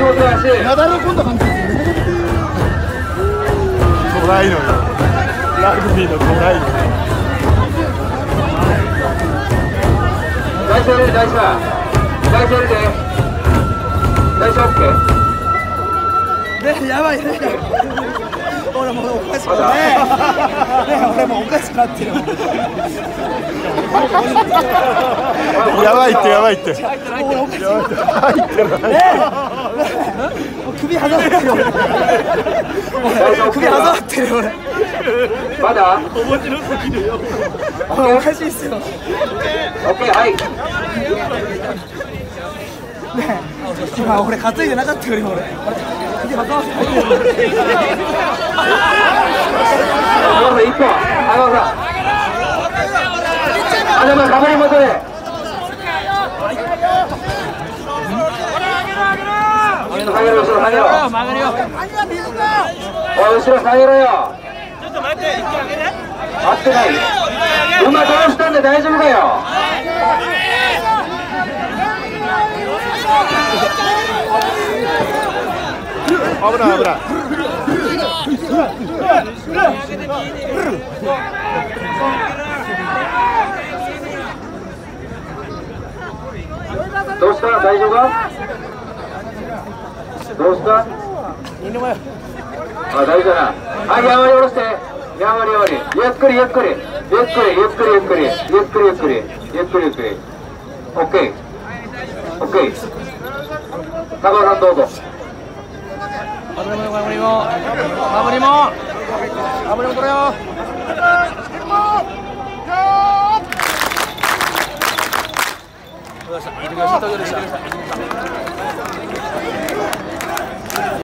本足。 なだれ込んだ感じですよね。トライのよ。ラグビーのトライの。 大事入れる大事は。大事入れて。大事オッケー。 ね、やばいね。俺もうおかしくなってね。俺もうおかしくなってる。 やばいってやばいって。 入ってないって。 入ってない。 首挟まってるよ。首挟まってるよ俺。 まだ？ 面白すぎるよ。 おかしいっすよ。 オッケー、はい。 ね、今俺担いでなかったよりも俺。首挟まってる。 一本。あのさ。あのかぶり元で。下げろ、後ろ下げろ。 曲がるよ。 おい、後ろ下げろよ。ちょっと待って、一回上げて。合ってない。馬倒したんで大丈夫かよ。 危ない危ない。 どうした？大丈夫か？どうした？あ、大丈夫だな。はい、やわり下ろして。やわりやわり。ゆっくりゆっくり。ゆっくりゆっくりゆっくり。ゆっくりゆっくり。ゆっくりゆっくり。オッケー。オッケー。高尾さんどうぞ。 守りも取れよ。どうでした？